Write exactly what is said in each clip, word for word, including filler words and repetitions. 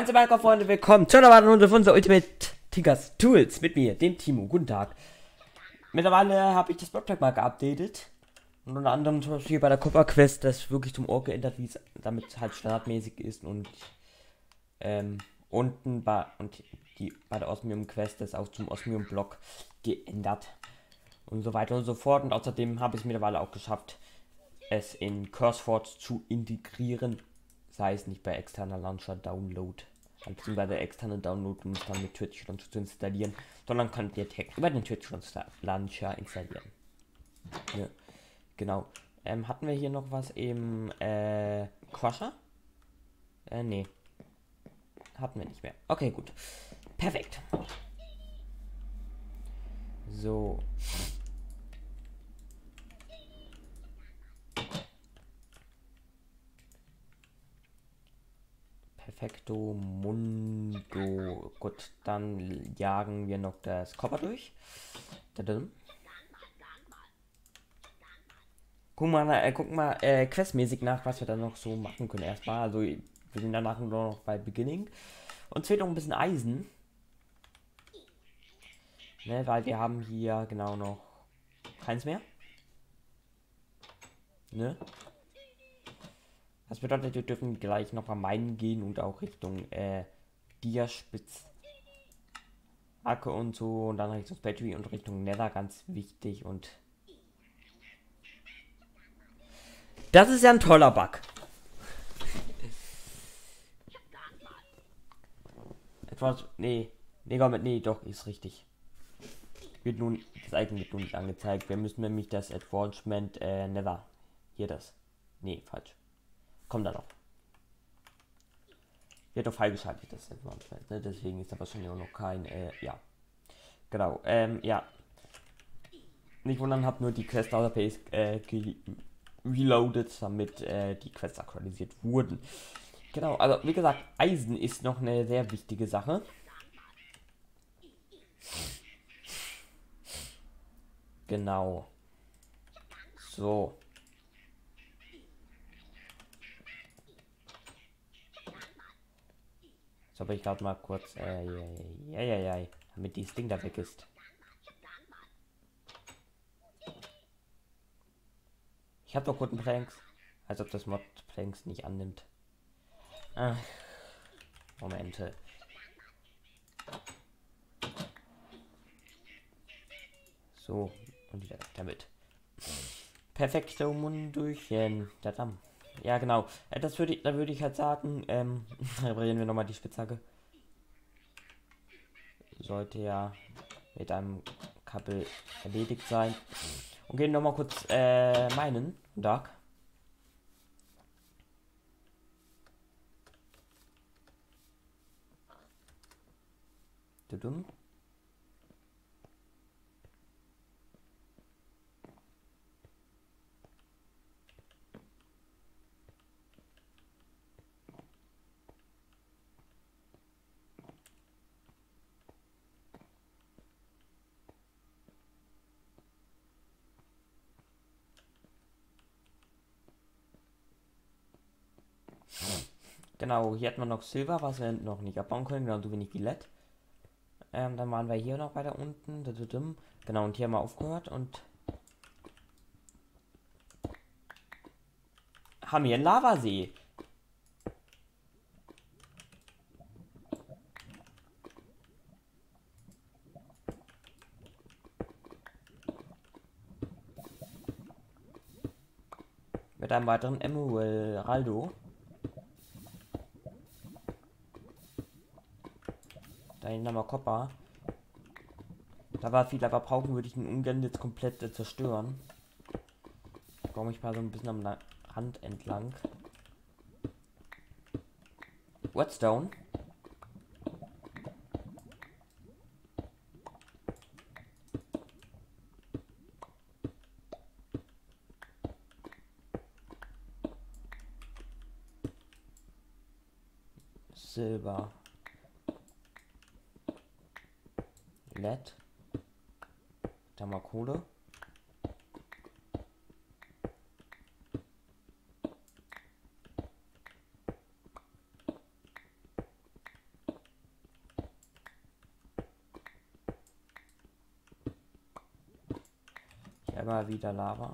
Also meine Freunde, willkommen zu einer weiteren Runde von unserer Ultimate Tinkers Tools mit mir, dem Timo. Guten Tag. Mittlerweile habe ich das Blockpack mal geupdatet. Und unter anderem zum Beispiel bei der Copper Quest das wirklich zum Ohr geändert, wie es damit halt standardmäßig ist. Und ähm, unten bei, und die, bei der Osmium Quest das auch zum Osmium Block geändert. Und so weiter und so fort. Und außerdem habe ich es mittlerweile auch geschafft, es in CurseForge zu integrieren. Sei es nicht bei externer Launcher Download, beziehungsweise externen Download, um es dann mit Twitch Launcher zu installieren, sondern könnt ihr direkt über den Twitch Launcher installieren. Ja, genau. Ähm, hatten wir hier noch was im äh, Crusher? Äh, nee. Hatten wir nicht mehr. Okay, gut. Perfekt. So. Perfekto Mundo. Gut, dann jagen wir noch das Copper durch. Guck mal, äh, guck mal äh, questmäßig nach, was wir dann noch so machen können erstmal. Also wir sind danach nur noch bei Beginning. Uns fehlt noch ein bisschen Eisen. Ne, weil wir haben hier genau noch keins mehr. Ne? Das bedeutet, wir dürfen gleich noch am Meinen gehen und auch Richtung äh, Diaspitz. Acke und so und dann Richtung Battery und Richtung Nether, ganz wichtig. Und das ist ja ein toller Bug. Etwas, nee, nee, mit, nee, doch, ist richtig. Wird nun, das Icon wird nun nicht angezeigt. Wir müssen nämlich das Advancement äh, Nether. Hier das. Nee, falsch. Kommt da noch. Wird doch freigeschaltet, das Advancement, ne? Deswegen ist da wahrscheinlich auch noch kein, äh, ja. Genau, ähm, ja. Nicht wundern, hab nur die Quest Database äh, reloaded, damit äh, die Quests aktualisiert wurden. Genau, also wie gesagt, Eisen ist noch eine sehr wichtige Sache. Genau. So. So, aber ich gerade mal kurz, äh, ja, ja, ja, damit dieses Ding da weg ist. Ich habe doch guten Planks. Als ob das Mod Planks nicht annimmt. Ach, Momente. So, und wieder damit. Perfekto Mundurchen. Ja, genau. Äh, das würde ich, da würde ich halt sagen, ähm, reparieren wir nochmal die Spitzhacke. Sollte ja mit einem Kabel erledigt sein. Und gehen nochmal kurz äh, meinen Dark. Dumm. Genau, hier hat man noch Silber, was wir noch nicht abbauen können, genauso wenig wie L E D. Ähm, dann waren wir hier noch weiter unten. Genau, und hier haben wir aufgehört und haben hier einen Lavasee. Mit einem weiteren Emeraldo. Dahin haben wir Copper. Da war viel, aber brauchen würde ich ihn ungern jetzt komplett äh, zerstören. Ich baue mich mal so ein bisschen am Rand entlang. Whetstone. Silber. L E D. Da mal Kohle. Immer wieder Lava.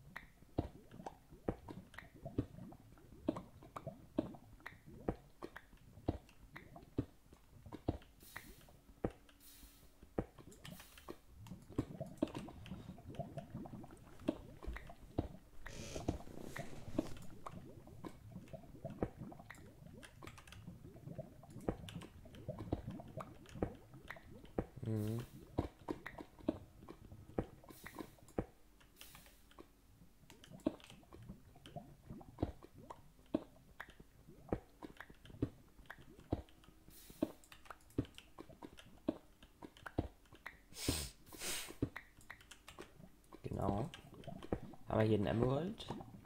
Mhm. Genau. Haben wir hier einen Emerald.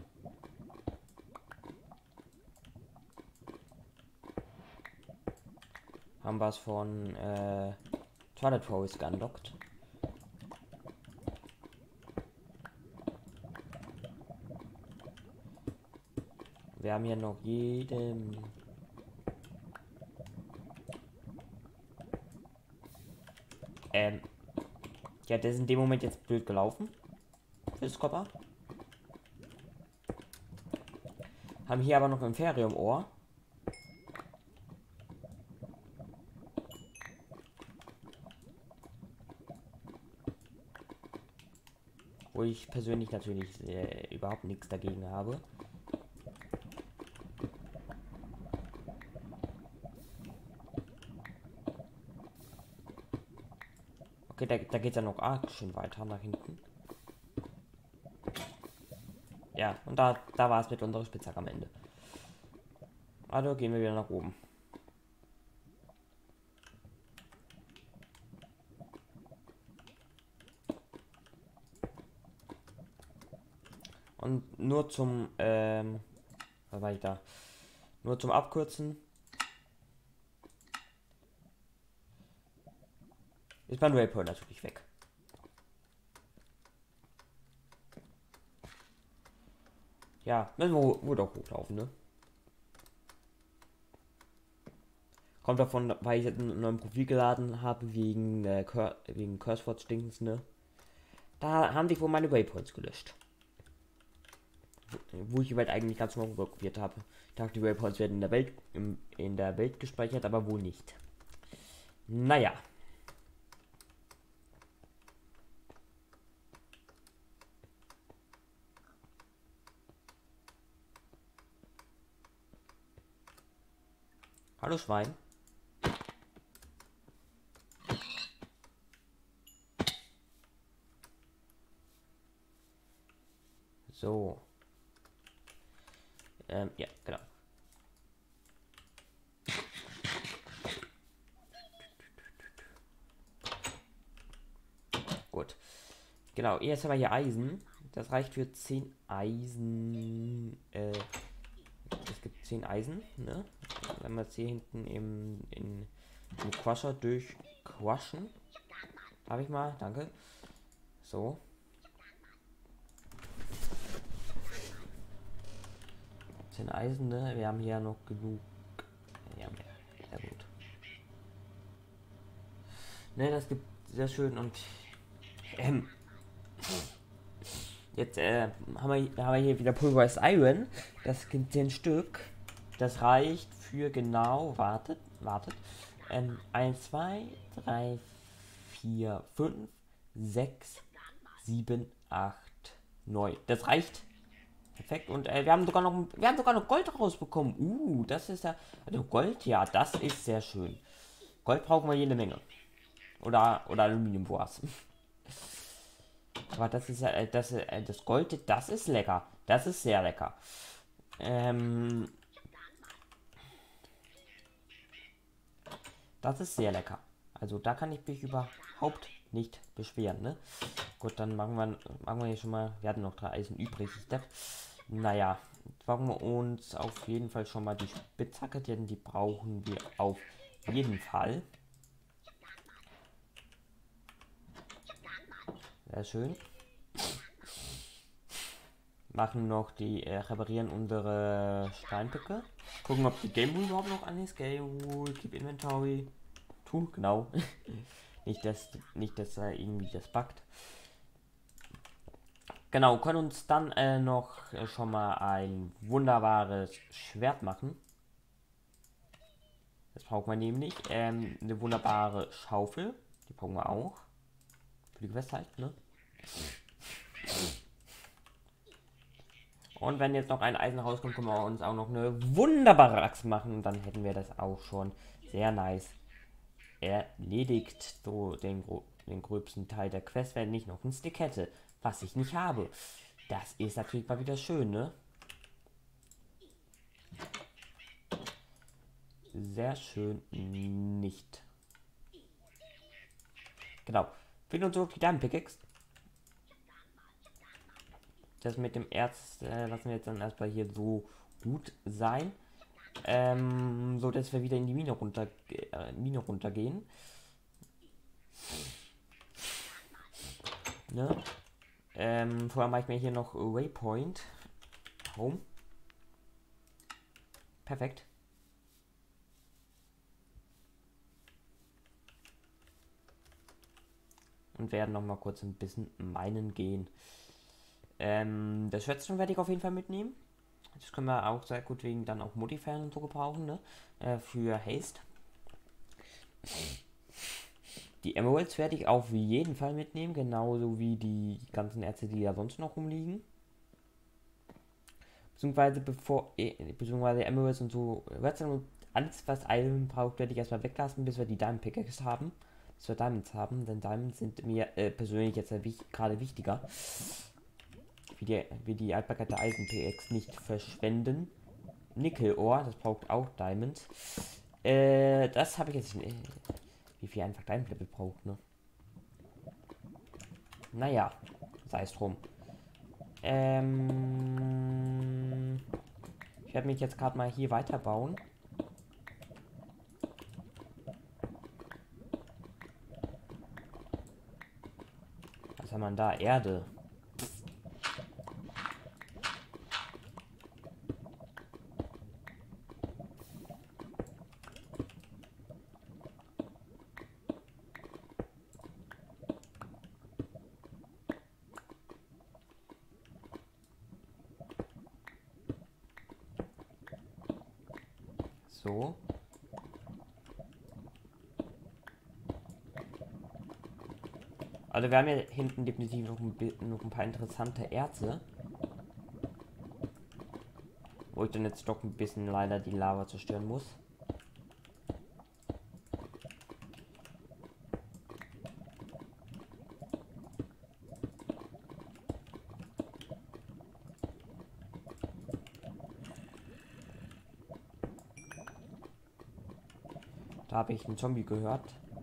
Haben was von äh, Twilight Forest geunlockt. Wir haben hier noch jedem ähm ja, der ist in dem Moment jetzt blöd gelaufen. Ist Copper. Haben hier aber noch ein Imperium-Ohr. Wo ich persönlich natürlich äh, überhaupt nichts dagegen habe. Okay, da, da geht es ja noch arg schön weiter nach hinten. Ja, und da, da war es mit unserer Spitzhacke am Ende. Also gehen wir wieder nach oben. Und nur zum, ähm, was war ich da? Nur zum Abkürzen. Ist mein Waypoint natürlich weg. Ja, müssen wir wohl doch hochlaufen, ne? Kommt davon, weil ich jetzt ein neues Profil geladen habe, wegen, äh, Cur wegen Cursefords Stinkens, ne? Da haben sich wohl meine Waypoints gelöscht. Wo, wo ich die Welt eigentlich ganz normal kopiert habe. Ich dachte, die Waypoints werden in der Welt, im, in der Welt gespeichert, aber wohl nicht. Naja. Hallo Schwein. So. Ähm, ja, genau. Gut. Genau, jetzt haben wir hier Eisen. Das reicht für zehn Eisen. Äh, es gibt zehn Eisen, ne? Wenn wir jetzt hier hinten im, in, im Crusher durchquaschen. Darf ich mal? Danke. So. zehn Eisen, ne? Wir haben hier noch genug. Ja, sehr gut. Ne, das gibt sehr schön und ähm, jetzt äh, haben, wir, haben wir hier wieder Pulverized Iron. Das gibt zehn Stück. Das reicht für genau, wartet, wartet. Ähm, eins, zwei, drei, vier, fünf, sechs, sieben, acht, neun. Das reicht. Perfekt. Und äh, wir haben sogar noch wir haben sogar noch Gold rausbekommen. Uh, das ist ja. Also Gold, ja, das ist sehr schön. Gold brauchen wir jede Menge. Oder, oder Aluminium was. Aber das ist ja, äh, das, äh, das Gold, das ist lecker. Das ist sehr lecker. Ähm, das ist sehr lecker. Also da kann ich mich überhaupt nicht beschweren, ne? Gut, dann machen wir, machen wir hier schon mal, wir hatten noch drei Eisen übrig. Naja, machen wir uns auf jeden Fall schon mal die Spitzhacke, denn die brauchen wir auf jeden Fall. Sehr schön. Machen noch die, äh, reparieren unsere Steinpicke. Gucken, ob die Game Rule überhaupt noch an ist. Game Rule, Keep Inventory. Tu, genau. nicht, dass, nicht, dass er irgendwie das buggt. Genau, können uns dann äh, noch äh, schon mal ein wunderbares Schwert machen. Das braucht man nämlich. Ähm, eine wunderbare Schaufel. Die brauchen wir auch. Für die Gewässerheit, ne? Und wenn jetzt noch ein Eisen rauskommt, können wir uns auch noch eine wunderbare Axt machen. Und dann hätten wir das auch schon sehr nice erledigt. So den, den gröbsten Teil der Quest, wenn ich noch einen Stick hätte. Was ich nicht habe. Das ist natürlich mal wieder schön, ne? Sehr schön nicht. Genau. Fehlt uns so die Diamond Pickaxe. Das mit dem Erz äh, lassen wir jetzt dann erstmal hier so gut sein. Ähm, so dass wir wieder in die Mine runter äh, Mine runtergehen. Ne? Ähm, vorher mache ich mir hier noch Waypoint. Home. Perfekt. Und werden noch mal kurz ein bisschen meinen gehen. Ähm, das Schwätzchen werde ich auf jeden Fall mitnehmen. Das können wir auch sehr gut wegen dann auch Modifern und so gebrauchen, ne? Äh, für Haste. Die Emeralds werde ich auf jeden Fall mitnehmen, genauso wie die ganzen Erze, die da sonst noch rumliegen. Beziehungsweise bevor, äh, beziehungsweise Emeralds und so, alles was Iron braucht, werde ich erstmal weglassen, bis wir die Diamond Pickaxe haben. Bis wir Diamonds haben, denn Diamonds sind mir äh, persönlich jetzt äh, wich gerade wichtiger. Wie die, wie die Altbarkeit der Eisen Pickaxe nicht verschwenden. Nickel-Ohr, das braucht auch Diamonds. Äh, das habe ich jetzt nicht. Wie viel einfach Diamond Level braucht, ne? Naja, sei es drum. Ähm, ich werde mich jetzt gerade mal hier weiterbauen. Was haben wir da? Erde. So. Also wir haben hier hinten definitiv noch ein, noch ein paar interessante Erze. Wo ich dann jetzt doch ein bisschen leider die Lava zerstören muss. Da habe ich einen Zombie gehört.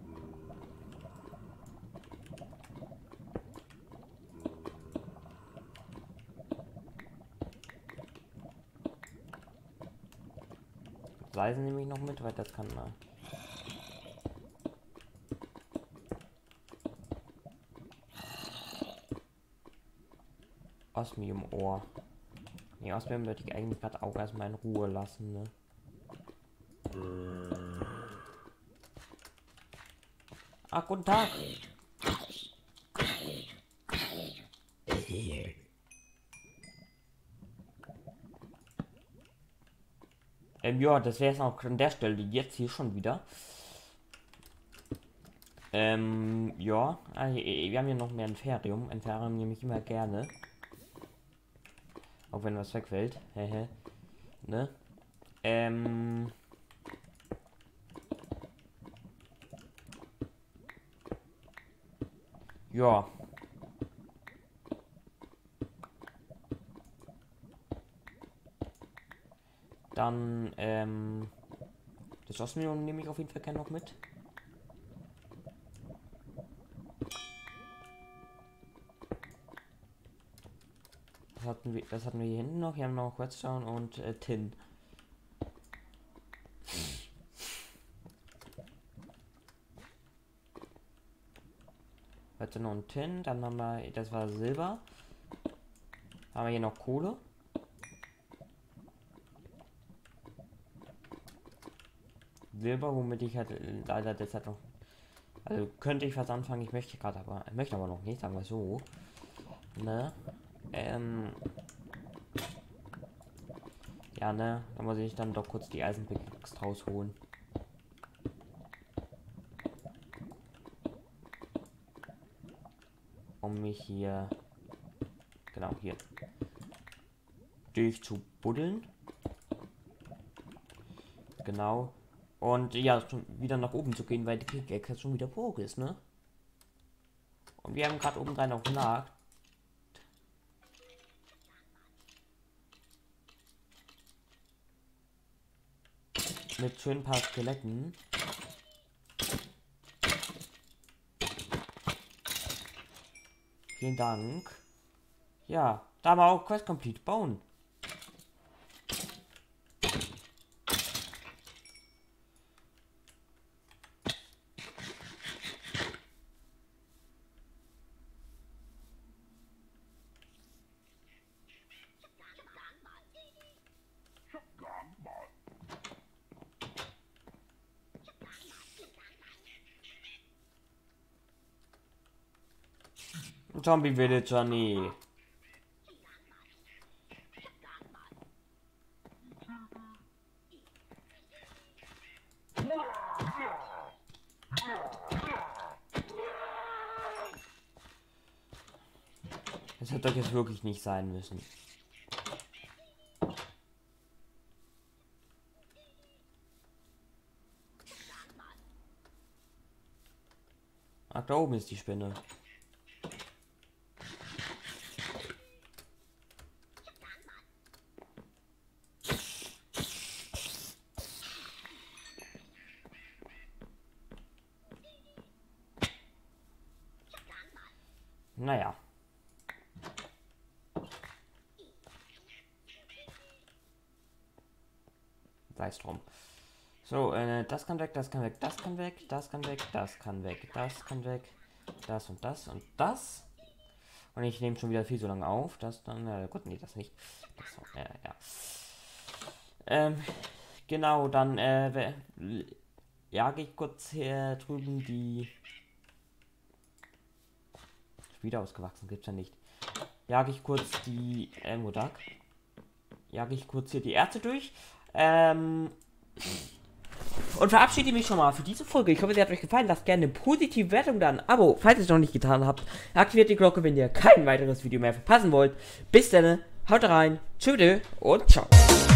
Eisen nehme ich noch mit, weil das kann man. Osmium-Ohr. Nee, Osmium würde ich eigentlich gerade auch erstmal in Ruhe lassen, ne? Ah, guten Tag! Ähm, ja, das wäre es auch an der Stelle. Jetzt hier schon wieder. Ähm, ja. Ah, wir haben hier noch mehr Enferium. Enferium nehme ich immer gerne. Auch wenn was wegfällt. Hehe. Ne? Ähm. Ja. Dann, ähm. Das Osmium nehme ich auf jeden Fall gerne noch mit. Das hatten wir, das hatten wir hier hinten noch. Hier haben wir noch Redstone und äh, Tin. Redstone und Tin. Dann haben wir, das war Silber. Haben wir hier noch Kohle. Silber, womit ich halt leider deshalb noch. Also könnte ich was anfangen, ich möchte gerade aber. Ich möchte aber noch nicht, sagen wir so. Ne? Ähm. Ja, ne? Da muss ich dann doch kurz die Eisenpickaxe rausholen. Um mich hier. Genau, hier. Durchzubuddeln. Genau. Und ja, schon wieder nach oben zu gehen, weil die Pickaxe schon wieder hoch ist, ne? Und wir haben gerade oben rein auf Nacht. Mit schön ein paar Skeletten. Vielen Dank. Ja, da haben wir auch Quest Complete bauen. Zombie Villager, nee. Das hätte doch jetzt wirklich nicht sein müssen. Ach, da oben ist die Spinne. Naja. Sei es drum. So, äh, das kann weg, das kann weg, das kann weg, das kann weg, das kann weg, das kann weg, das und das und das. Und ich nehme schon wieder viel so lange auf, dass dann, äh, gut, nee, das nicht. Das, äh, ja. Ähm, genau, dann, äh, jage ich kurz hier drüben die... Wieder ausgewachsen, gibt's ja nicht. Jage ich kurz die, äh, Modak. Jage ich kurz hier die Ärzte durch. Ähm... Und verabschiede mich schon mal für diese Folge. Ich hoffe, sie hat euch gefallen. Lasst gerne eine positive Wertung da, ein Abo, falls ihr es noch nicht getan habt. Aktiviert die Glocke, wenn ihr kein weiteres Video mehr verpassen wollt. Bis dann, haut rein, tschüss und ciao.